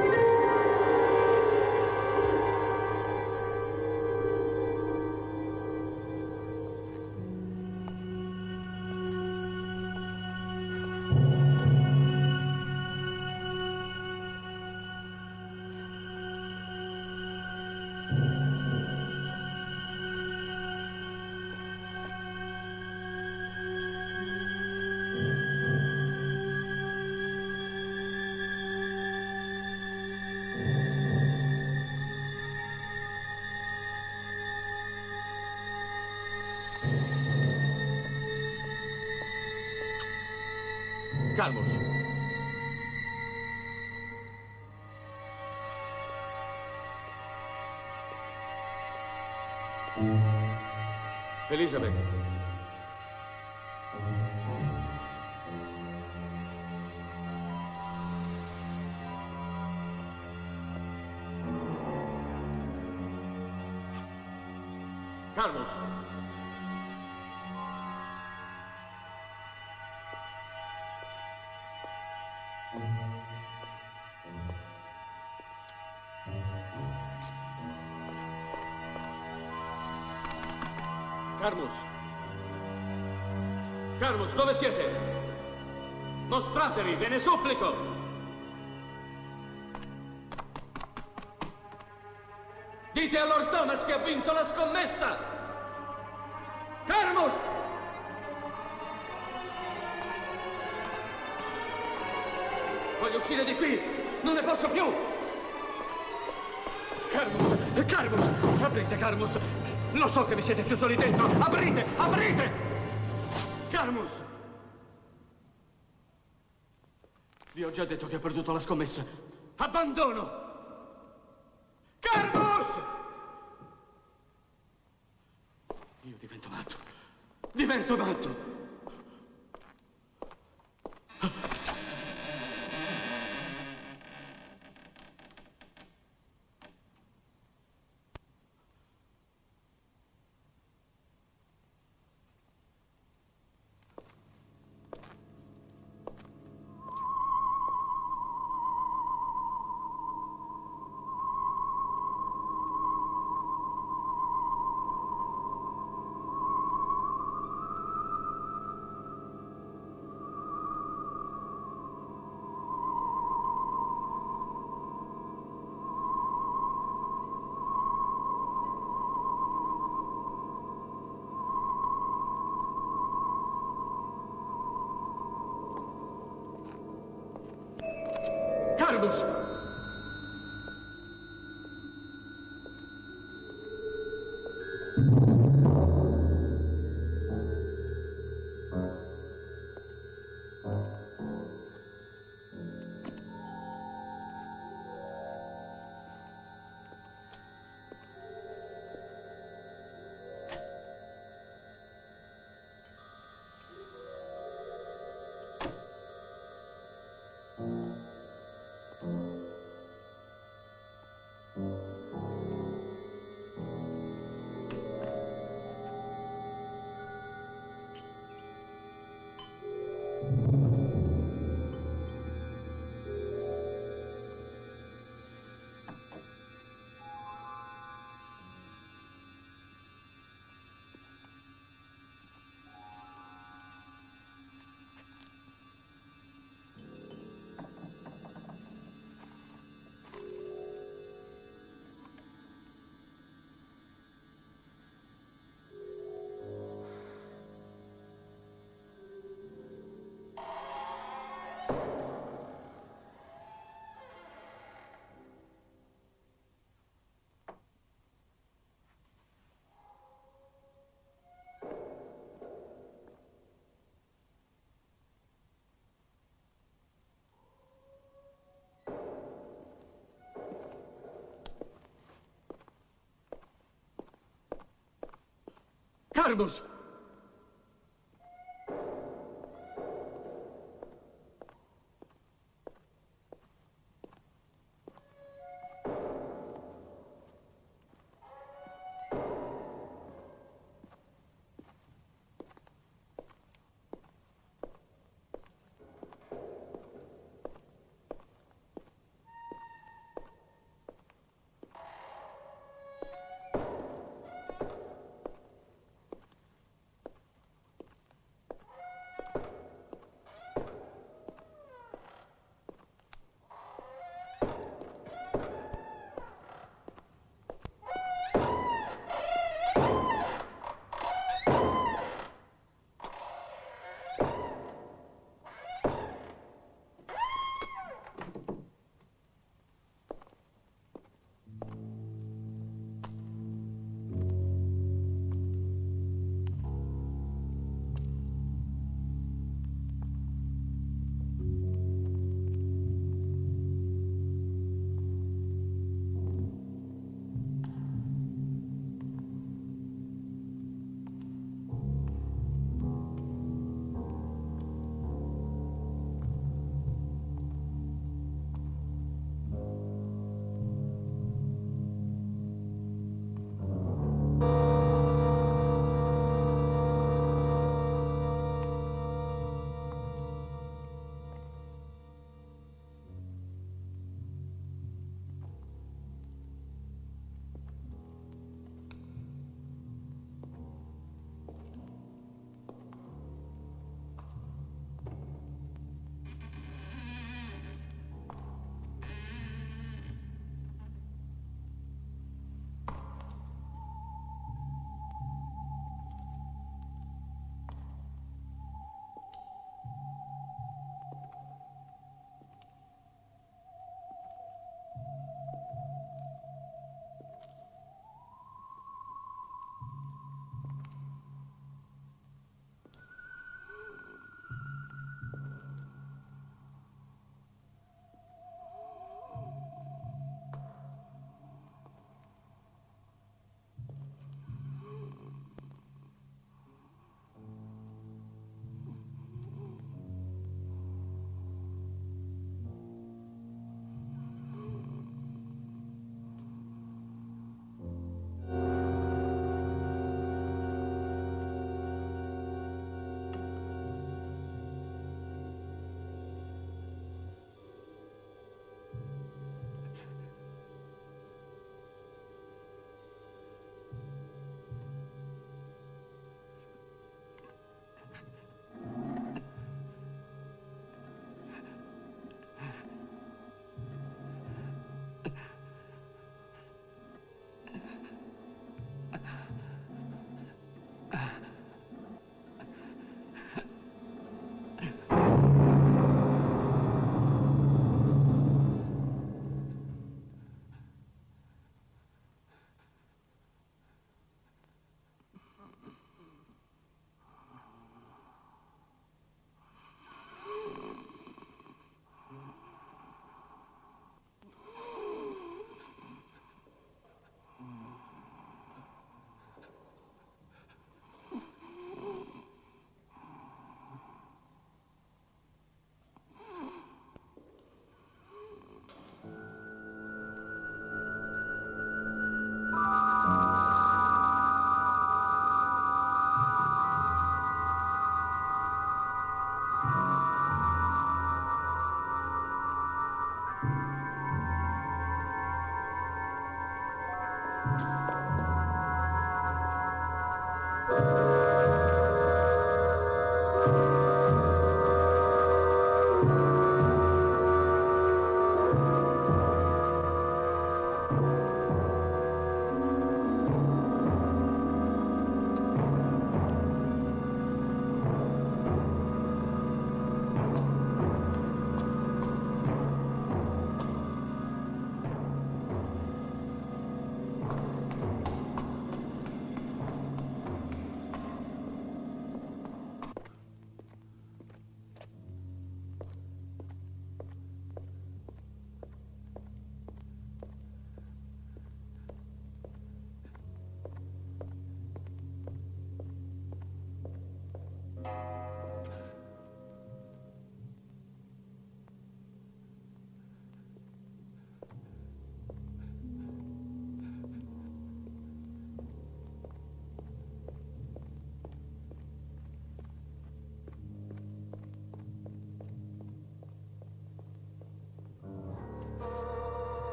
Carmus. Elizabeth. Carmus. Carmus! Carmus, dove siete? Mostratevi, ve ne supplico! Dite a Lord Thomas che ha vinto la scommessa! Carmus! Voglio uscire di qui! Non ne posso più! Carmus! Carmus! Aprite, Carmus! Lo so che vi siete chiuso lì dentro! Aprite! Aprite! Carmus! Vi ho già detto che ho perduto la scommessa. Abbandono! Carmus! Io divento matto. Divento matto! Carmus! Thank you. Carmus!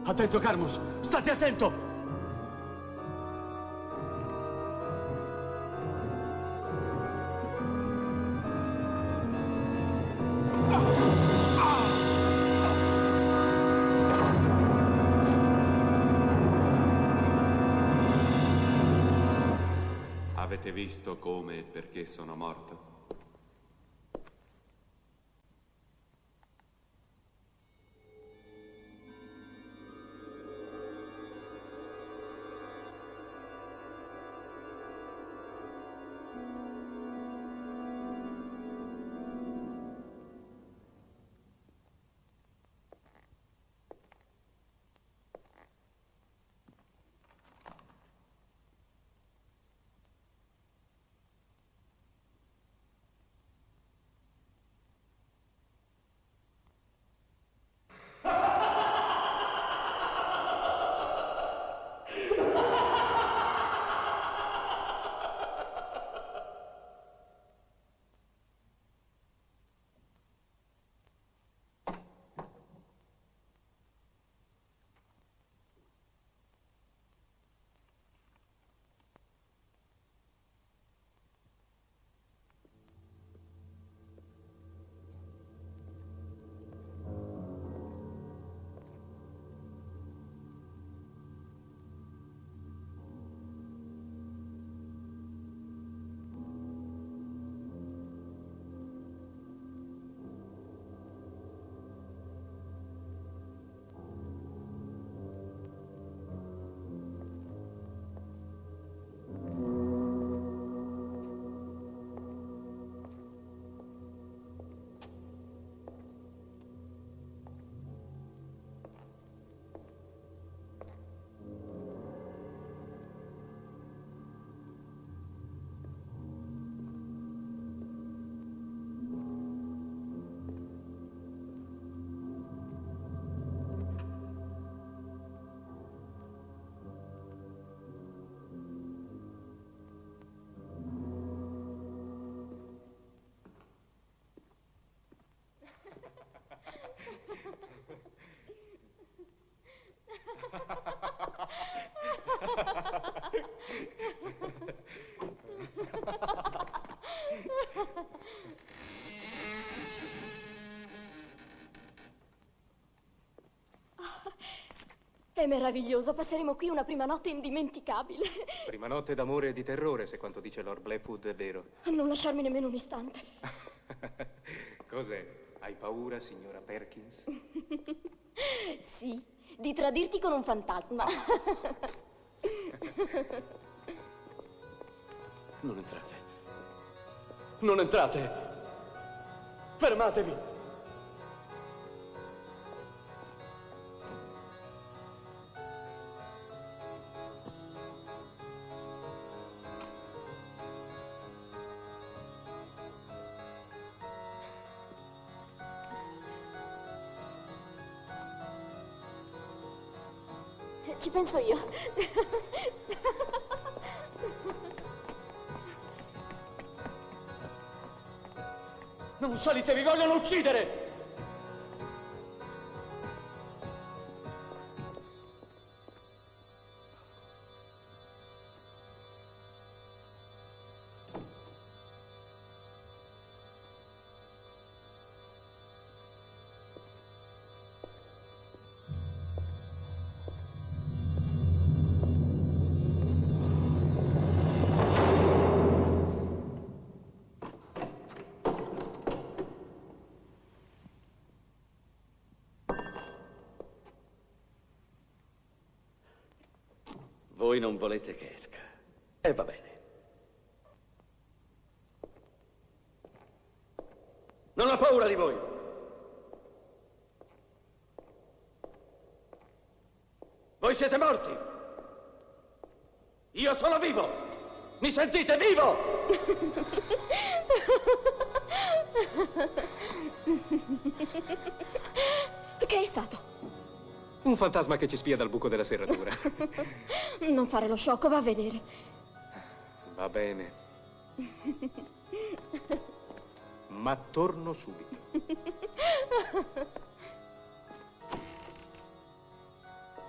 Attento, Carmus! State attento! Avete visto come e perché sono morto? È meraviglioso, passeremo qui una prima notte indimenticabile. Prima notte d'amore e di terrore, se quanto dice Lord Blackwood è vero. Non lasciarmi nemmeno un istante. Cos'è? Hai paura, signora Perkins? Sì, di tradirti con un fantasma. Non entrate. Non entrate! Fermatevi! Ci penso io. Non salite, vi vogliono uccidere! Voi non volete che esca. E va bene. Non ho paura di voi. Voi siete morti. Io sono vivo. Mi sentite vivo? Che è stato? Un fantasma che ci spia dal buco della serratura. Non fare lo sciocco, va a vedere. Va bene. Ma torno subito.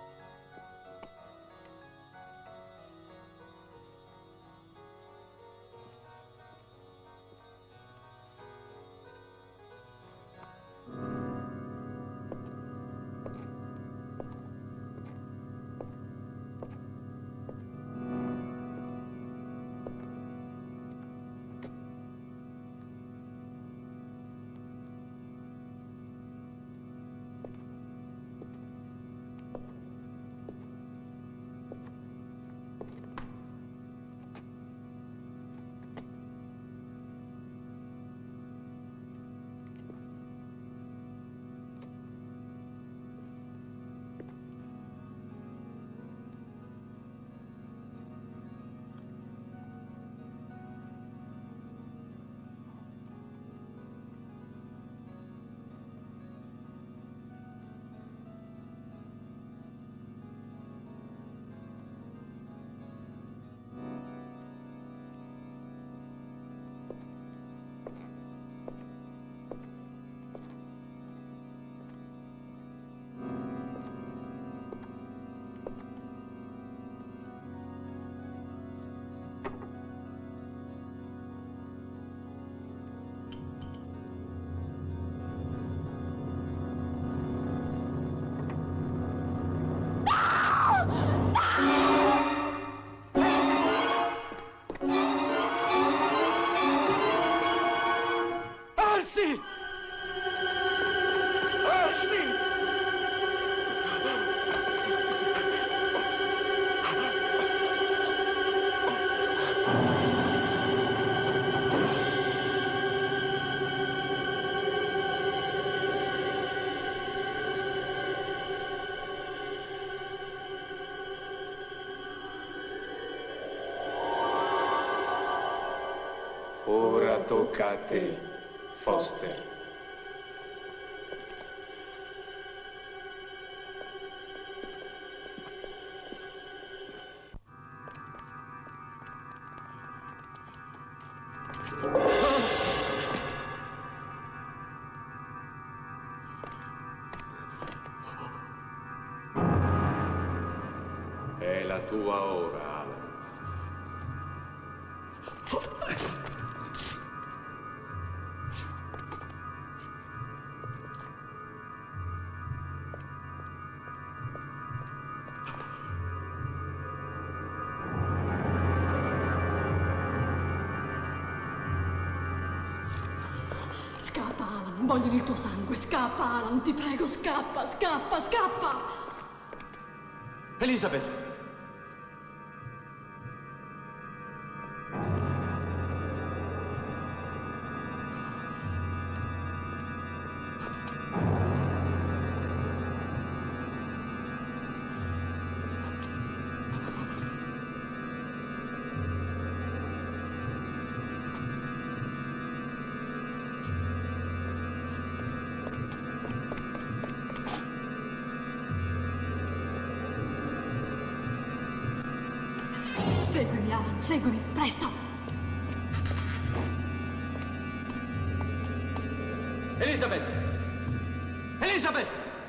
Ora tocca a te, Foster. È la tua ora, Alan. Scappa, Alan, vogliono il tuo sangue. Scappa, Alan, ti prego, scappa, scappa, scappa! Elizabeth! Seguimi, Alan, seguimi, presto! Elizabeth! Elizabeth!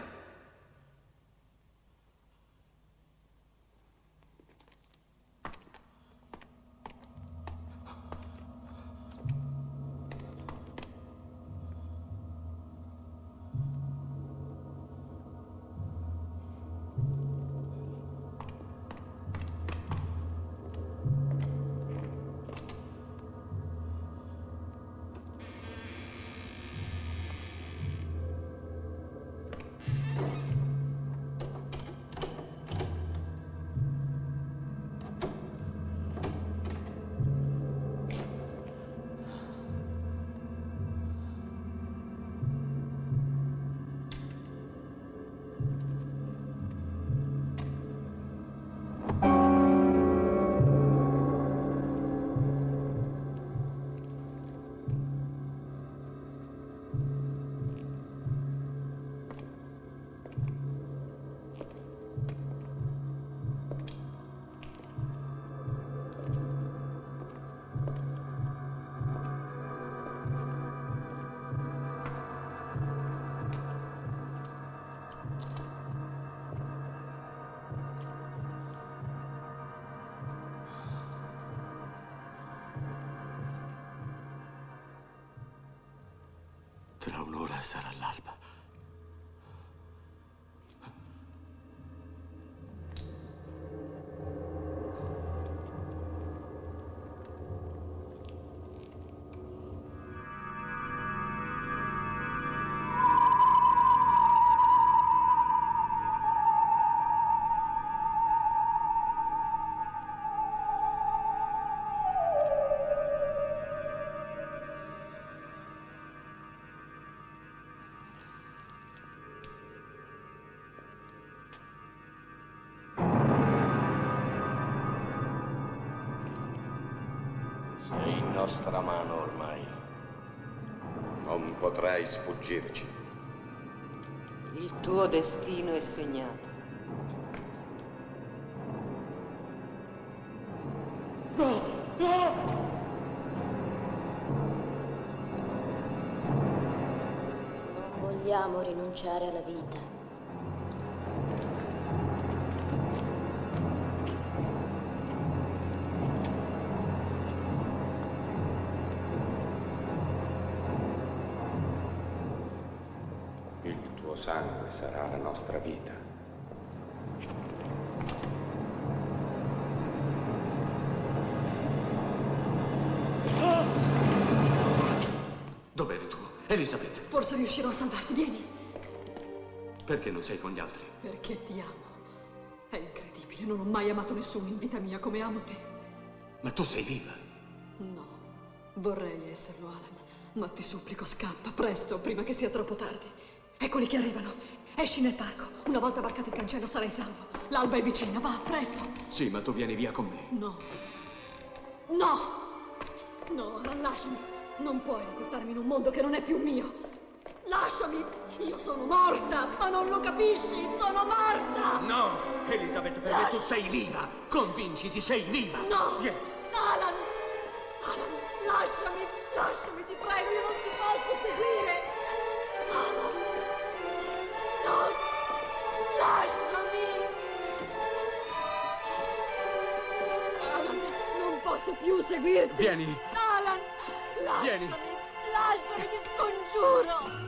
Tra un'ora sarà l'alba. Sei in nostra mano ormai. Non potrai sfuggirci. Il tuo destino è segnato. No! No! Non vogliamo rinunciare alla vita. Il tuo sangue sarà la nostra vita. Dov'eri tu, Elizabeth? Forse riuscirò a salvarti, vieni! Perché non sei con gli altri? Perché ti amo. È incredibile, non ho mai amato nessuno in vita mia come amo te. Ma tu sei viva. No, vorrei esserlo, Alan. Ma ti supplico, scappa, presto, prima che sia troppo tardi. Eccoli che arrivano. Esci nel parco. Una volta varcato il cancello sarai salvo. L'alba è vicina, va, presto. Sì, ma tu vieni via con me. No. No! No, Alan, lasciami. Non puoi riportarmi in un mondo che non è più mio. Lasciami. Io sono morta, ma non lo capisci. Sono morta. No, Elizabeth, per me tu sei viva. Convinciti, sei viva. No. Vieni. Alan. Alan, lasciami. Lasciami, ti prego, io non ti posso seguire. Alan. No. Lasciami. Alan, non posso più seguirti. Vieni. Alan, lasciami. Vieni. Lasciami, ti scongiuro.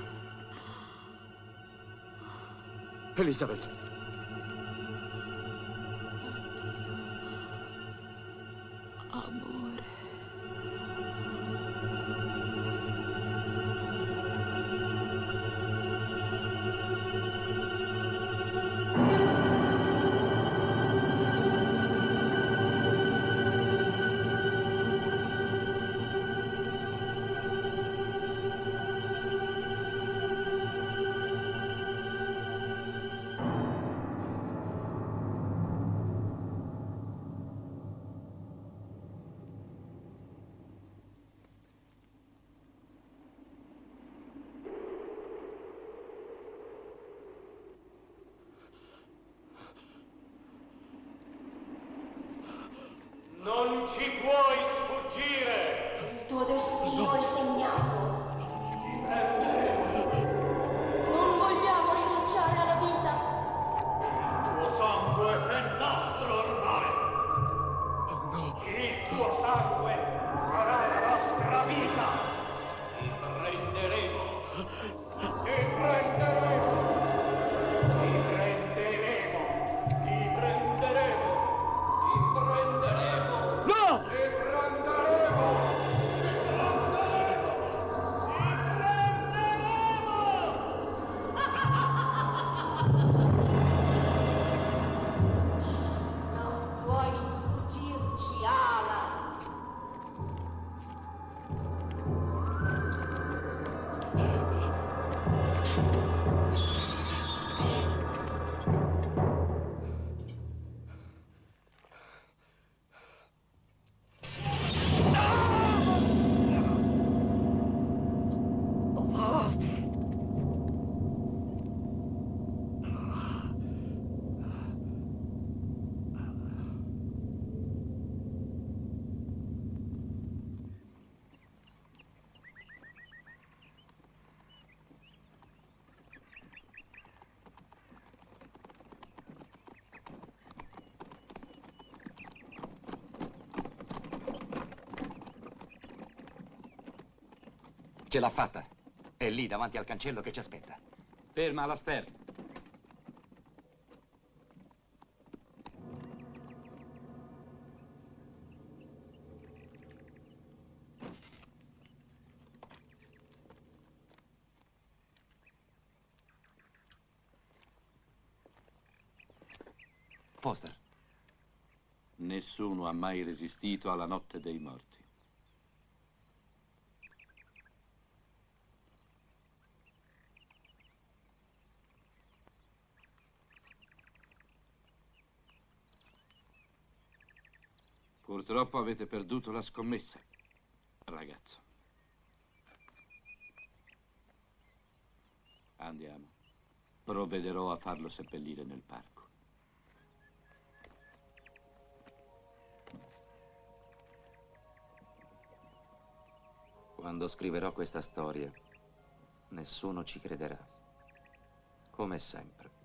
Elizabeth. Amore. Non ci puoi sfuggire! Il tuo destino è segnato. Ti prenderemo! Non vogliamo rinunciare alla vita. Il tuo sangue è nostro ormai! Oh no! Il tuo sangue sarà la nostra vita! Ti prenderemo! Ti prenderemo! Ti prenderemo! Ti prenderemo! Ti prenderemo! No! Ti prenderemo! Ti prenderemo! Non puoi sfuggirci, Alan. Ce l'ha fatta. È lì davanti al cancello che ci aspetta. Ferma alla sterra. Foster. Nessuno ha mai resistito alla notte dei morti. Purtroppo avete perduto la scommessa, ragazzo. Andiamo. Provvederò a farlo seppellire nel parco. Quando scriverò questa storia, nessuno ci crederà. Come sempre.